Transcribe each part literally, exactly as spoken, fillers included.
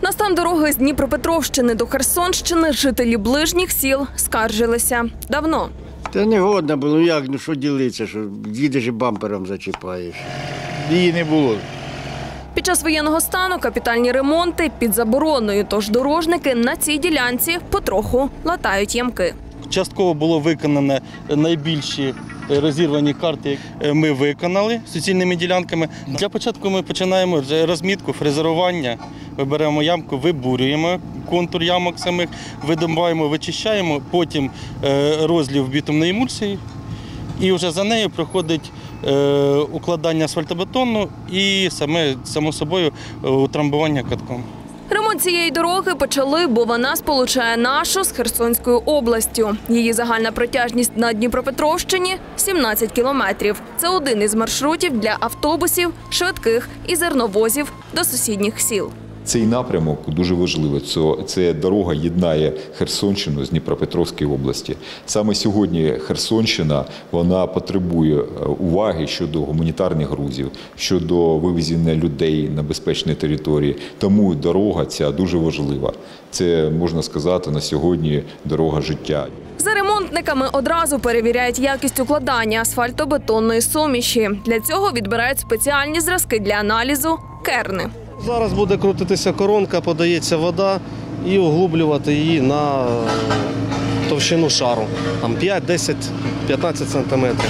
На стан дороги з Дніпропетровщини до Херсонщини жителі ближніх сіл скаржилися. Давно. Та не годно було, як, ну що ділитися, що їдеш і бампером зачіпаєш. Її не було. Під час воєнного стану капітальні ремонти під забороною, тож дорожники на цій ділянці потроху латають ямки. Частково було виконано найбільші розірвані карти, ми виконали суцільними ділянками. Для початку ми починаємо розмітку, фрезерування, виберемо ямку, вибурюємо контур ямок самих, видобуваємо, вичищаємо, потім розлив бітумної емульсії і вже за нею проходить укладання асфальтобетону і саме, само собою утрамбування катком. Ремонт цієї дороги почали, бо вона сполучає нашу з Херсонською областю. Її загальна протяжність на Дніпропетровщині – сімнадцять кілометрів. Це один із маршрутів для автобусів, швидких і зерновозів до сусідніх сіл. Цей напрямок дуже важливий. Це дорога єднає Херсонщину з Дніпропетровської області. Саме сьогодні Херсонщина вона потребує уваги щодо гуманітарних грузів, щодо вивезення людей на безпечні території. Тому дорога ця дуже важлива. Це, можна сказати, на сьогодні дорога життя. За ремонтниками одразу перевіряють якість укладання асфальтобетонної суміші. Для цього відбирають спеціальні зразки для аналізу – керни. Зараз буде крутитися коронка, подається вода і углублювати її на товщину шару. Там п'ять, десять, п'ятнадцять сантиметрів.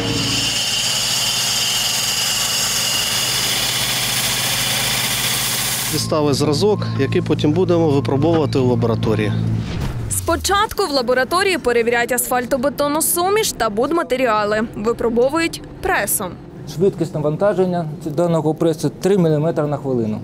Дістали зразок, який потім будемо випробовувати у лабораторії. Спочатку в лабораторії перевіряють асфальтобетонну суміш та будматеріали. Випробовують пресом. Швидкість навантаження даного пресу три міліметри на хвилину.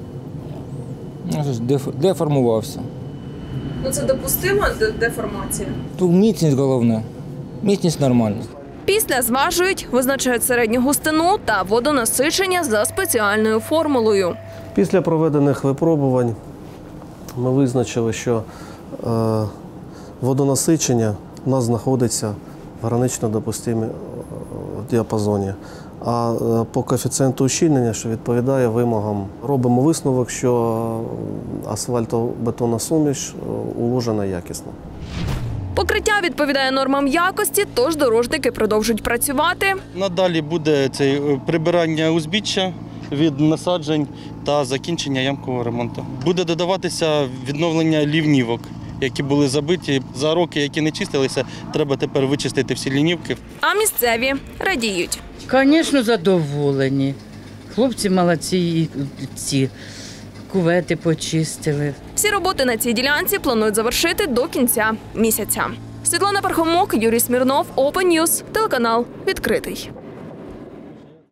Деформувався. Ну це допустима деформація? Тут міцність головне. Міцність нормальна. Після зважують, визначають середню густину та водонасичення за спеціальною формулою. Після проведених випробувань ми визначили, що е, водонасичення у нас знаходиться в гранично допустимому діапазоні. А по коефіцієнту ущільнення, що відповідає вимогам, робимо висновок, що асфальтобетонна суміш уложена якісно. Покриття відповідає нормам якості, тож дорожники продовжують працювати. Надалі буде це прибирання узбіччя від насаджень та закінчення ямкового ремонту. Буде додаватися відновлення лівнівок, які були забиті. За роки, які не чистилися, треба тепер вичистити всі лінівки. А місцеві радіють. Звісно, задоволені. Хлопці молодці, ці кувети почистили. Всі роботи на цій ділянці планують завершити до кінця місяця. Світлана Пархомок, Юрій Смірнов, Open News, телеканал «Відкритий».